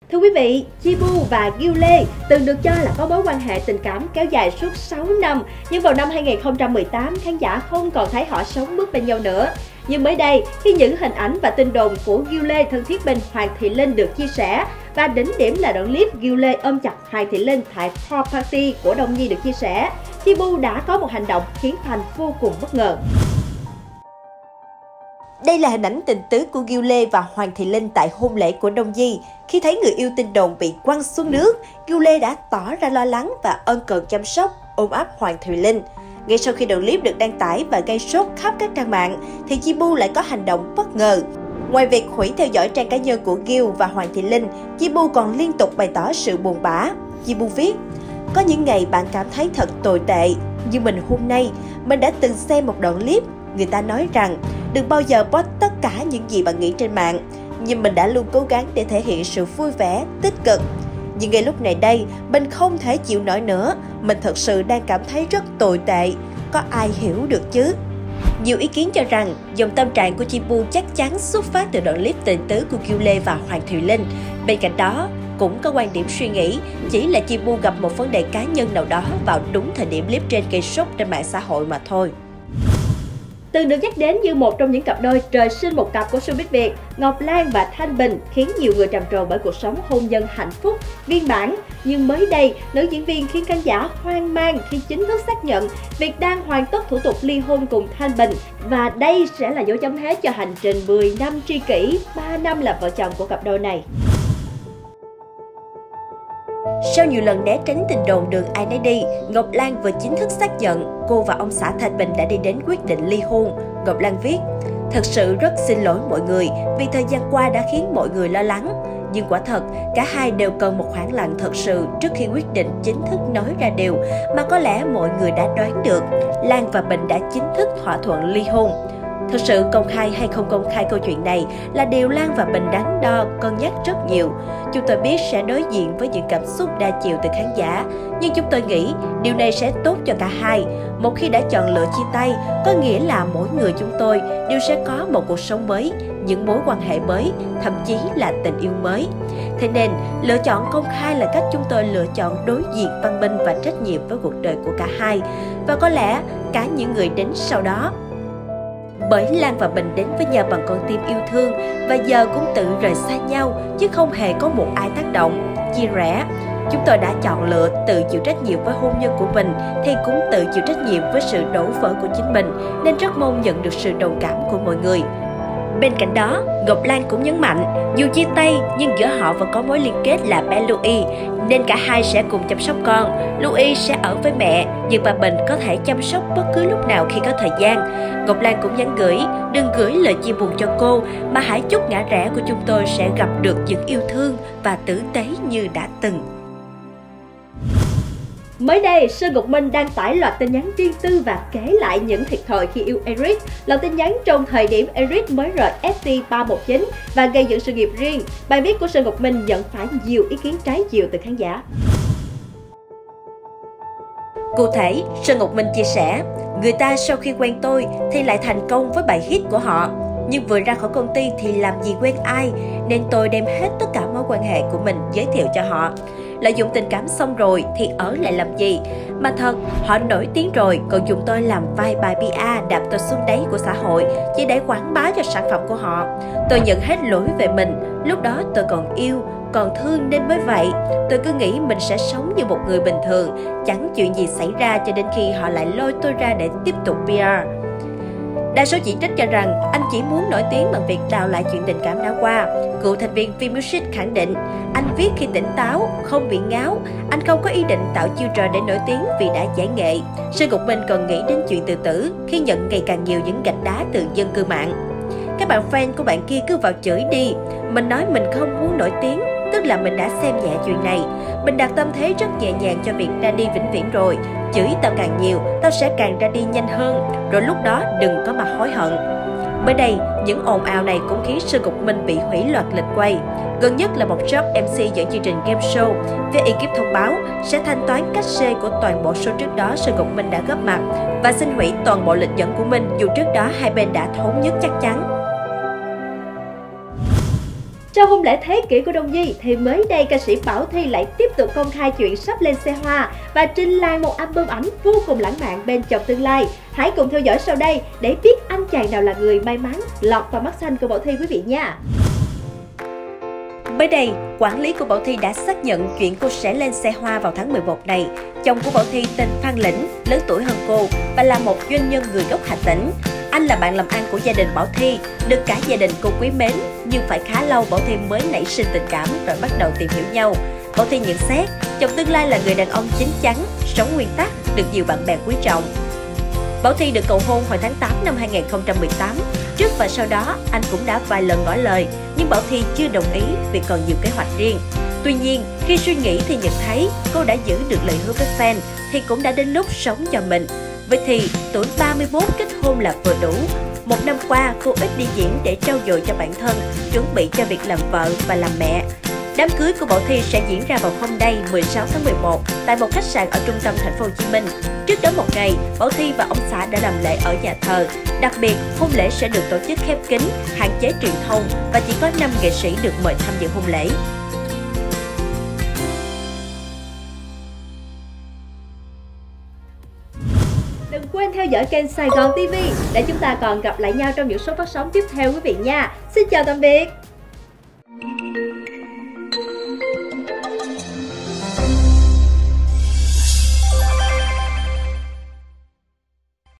Thưa quý vị, Chibu và Gil Lê từng được cho là có mối quan hệ tình cảm kéo dài suốt 6 năm, nhưng vào năm 2018, khán giả không còn thấy họ sống bước bên nhau nữa. Nhưng mới đây, khi những hình ảnh và tin đồn của Gil Lê thân thiết bên Hoàng Thị Linh được chia sẻ, và đỉnh điểm là đoạn clip Gil Lê ôm chặt Hoàng Thị Linh tại Pool Party của Đông Nhi được chia sẻ, Chibu đã có một hành động khiến fan vô cùng bất ngờ. Đây là hình ảnh tình tứ của Gil Lê và Hoàng Thị Linh tại hôn lễ của Đông Nhi. Khi thấy người yêu tin đồn bị quăng xuống nước, Gil Lê đã tỏ ra lo lắng và ân cần chăm sóc, ôm ấp Hoàng Thị Linh. Ngay sau khi đoạn clip được đăng tải và gây sốt khắp các trang mạng, thì Chibu lại có hành động bất ngờ. Ngoài việc hủy theo dõi trang cá nhân của Gil và Hoàng Thị Linh, Chibu còn liên tục bày tỏ sự buồn bã. Chibu viết: "Có những ngày bạn cảm thấy thật tồi tệ, nhưng hôm nay, mình đã từng xem một đoạn clip. Người ta nói rằng đừng bao giờ post tất cả những gì bạn nghĩ trên mạng, nhưng mình đã luôn cố gắng để thể hiện sự vui vẻ, tích cực. Nhưng ngay lúc này đây, mình không thể chịu nổi nữa, mình thật sự đang cảm thấy rất tồi tệ, có ai hiểu được chứ?" Nhiều ý kiến cho rằng dòng tâm trạng của Chibu chắc chắn xuất phát từ đoạn clip tình tứ của Gil Lê và Hoàng Thị Linh. Bên cạnh đó, cũng có quan điểm suy nghĩ chỉ là Chibu gặp một vấn đề cá nhân nào đó vào đúng thời điểm clip trên gây sốt trên mạng xã hội mà thôi. Từng được nhắc đến như một trong những cặp đôi trời sinh một cặp của showbiz Việt, Ngọc Lan và Thanh Bình khiến nhiều người trầm trồ bởi cuộc sống hôn nhân hạnh phúc, viên mãn. Nhưng mới đây, nữ diễn viên khiến khán giả hoang mang khi chính thức xác nhận việc đang hoàn tất thủ tục ly hôn cùng Thanh Bình. Và đây sẽ là dấu chấm hết cho hành trình 10 năm tri kỷ, 3 năm là vợ chồng của cặp đôi này. Sau nhiều lần né tránh tin đồn đường ai nấy đi, Ngọc Lan vừa chính thức xác nhận cô và ông xã Thanh Bình đã đi đến quyết định ly hôn. Ngọc Lan viết: "Thật sự rất xin lỗi mọi người vì thời gian qua đã khiến mọi người lo lắng. Nhưng quả thật, cả hai đều cần một khoảng lặng thật sự trước khi quyết định chính thức nói ra điều mà có lẽ mọi người đã đoán được. Lan và Bình đã chính thức thỏa thuận ly hôn. Thực sự công khai hay không công khai câu chuyện này là điều Lan và Bình đắn đo, cân nhắc rất nhiều. Chúng tôi biết sẽ đối diện với những cảm xúc đa chiều từ khán giả, nhưng chúng tôi nghĩ điều này sẽ tốt cho cả hai. Một khi đã chọn lựa chia tay, có nghĩa là mỗi người chúng tôi đều sẽ có một cuộc sống mới, những mối quan hệ mới, thậm chí là tình yêu mới. Thế nên, lựa chọn công khai là cách chúng tôi lựa chọn đối diện văn minh và trách nhiệm với cuộc đời của cả hai, và có lẽ cả những người đến sau đó. Bởi Lan và Bình đến với nhau bằng con tim yêu thương và giờ cũng tự rời xa nhau chứ không hề có một ai tác động, chia rẽ. Chúng tôi đã chọn lựa tự chịu trách nhiệm với hôn nhân của mình thì cũng tự chịu trách nhiệm với sự đổ vỡ của chính mình, nên rất mong nhận được sự đồng cảm của mọi người." Bên cạnh đó, Ngọc Lan cũng nhấn mạnh, dù chia tay nhưng giữa họ vẫn có mối liên kết là bé Louis, nên cả hai sẽ cùng chăm sóc con. Louis sẽ ở với mẹ, nhưng bà Bình có thể chăm sóc bất cứ lúc nào khi có thời gian. Ngọc Lan cũng nhắn gửi, đừng gửi lời chia buồn cho cô, mà hãy chúc ngã rẽ của chúng tôi sẽ gặp được những yêu thương và tử tế như đã từng. Mới đây, Sơn Ngọc Minh đăng tải loạt tin nhắn riêng tư và kể lại những thiệt thòi khi yêu Eric. Loạt tin nhắn trong thời điểm Eric mới rời ST319 và gây dựng sự nghiệp riêng. Bài viết của Sơn Ngọc Minh nhận phải nhiều ý kiến trái chiều từ khán giả. Cụ thể, Sơn Ngọc Minh chia sẻ, người ta sau khi quen tôi thì lại thành công với bài hit của họ. Nhưng vừa ra khỏi công ty thì làm gì quen ai, nên tôi đem hết tất cả mối quan hệ của mình giới thiệu cho họ. Lợi dụng tình cảm xong rồi thì ở lại làm gì? Mà thật, họ nổi tiếng rồi, còn dùng tôi làm vai bài PR đạp tôi xuống đáy của xã hội chỉ để quảng bá cho sản phẩm của họ. Tôi nhận hết lỗi về mình, lúc đó tôi còn yêu, còn thương nên mới vậy. Tôi cứ nghĩ mình sẽ sống như một người bình thường, chẳng chuyện gì xảy ra cho đến khi họ lại lôi tôi ra để tiếp tục PR. Đa số chỉ trích cho rằng anh chỉ muốn nổi tiếng bằng việc đào lại chuyện tình cảm đã qua. Cựu thành viên V-Music khẳng định, anh viết khi tỉnh táo, không bị ngáo. Anh không có ý định tạo chiêu trò để nổi tiếng vì đã giải nghệ. Sơn Ngọc Minh còn nghĩ đến chuyện tự tử khi nhận ngày càng nhiều những gạch đá từ dân cư mạng. Các bạn fan của bạn kia cứ vào chửi đi. Mình nói mình không muốn nổi tiếng, tức là mình đã xem nhẹ chuyện này. Mình đặt tâm thế rất nhẹ nhàng cho việc ra đi vĩnh viễn rồi. Chửi tao càng nhiều, tao sẽ càng ra đi nhanh hơn. Rồi lúc đó đừng có mà hối hận. Mới đây, những ồn ào này cũng khiến Sơn Ngọc Minh bị hủy loạt lịch quay. Gần nhất là một job MC dẫn chương trình game show. Phía ekip thông báo sẽ thanh toán cách xê của toàn bộ show trước đó Sơn Ngọc Minh đã góp mặt và xin hủy toàn bộ lịch dẫn của mình dù trước đó hai bên đã thống nhất chắc chắn. Sau hôn lễ thế kỷ của Đông Nhi thì mới đây ca sĩ Bảo Thy lại tiếp tục công khai chuyện sắp lên xe hoa và trình làng một album ảnh vô cùng lãng mạn bên chồng tương lai. Hãy cùng theo dõi sau đây để biết anh chàng nào là người may mắn lọt vào mắt xanh của Bảo Thy quý vị nha. Mới đây, quản lý của Bảo Thy đã xác nhận chuyện cô sẽ lên xe hoa vào tháng 11 này. Chồng của Bảo Thy tên Phan Lĩnh, lớn tuổi hơn cô và là một doanh nhân người gốc Hà Tĩnh. Anh là bạn làm ăn của gia đình Bảo Thy, được cả gia đình cô quý mến, nhưng phải khá lâu Bảo Thy mới nảy sinh tình cảm rồi bắt đầu tìm hiểu nhau. Bảo Thy nhận xét, chồng tương lai là người đàn ông chín chắn, sống nguyên tắc, được nhiều bạn bè quý trọng. Bảo Thy được cầu hôn hồi tháng 8 năm 2018. Trước và sau đó, anh cũng đã vài lần ngỏ lời, nhưng Bảo Thy chưa đồng ý vì còn nhiều kế hoạch riêng. Tuy nhiên, khi suy nghĩ thì nhận thấy cô đã giữ được lời hứa với fan, thì cũng đã đến lúc sống cho mình. Vậy thì, tuổi 31 kết hôn là vừa đủ. Một năm qua, cô ít đi diễn để trau dồi cho bản thân, chuẩn bị cho việc làm vợ và làm mẹ. Đám cưới của Bảo Thy sẽ diễn ra vào hôm nay 16 tháng 11 tại một khách sạn ở trung tâm thành phố Hồ Chí Minh. Trước đó một ngày, Bảo Thy và ông xã đã làm lễ ở nhà thờ. Đặc biệt, hôn lễ sẽ được tổ chức khép kín, hạn chế truyền thông và chỉ có 5 nghệ sĩ được mời tham dự hôn lễ. Đừng quên theo dõi kênh Sài Gòn TV để chúng ta còn gặp lại nhau trong những số phát sóng tiếp theo quý vị nha. Xin chào tạm biệt.